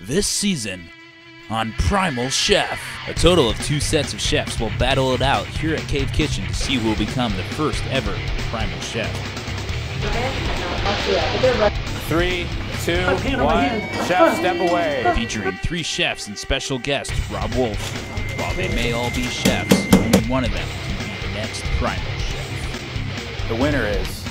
This season on Primal Chef, a total of 2 sets of chefs will battle it out here at Cave Kitchen to see who will become the first ever Primal Chef. 3, 2, 1, chef, step away. Featuring 3 chefs and special guest Robb Wolf. While they may all be chefs, only one of them can be the next Primal Chef. The winner is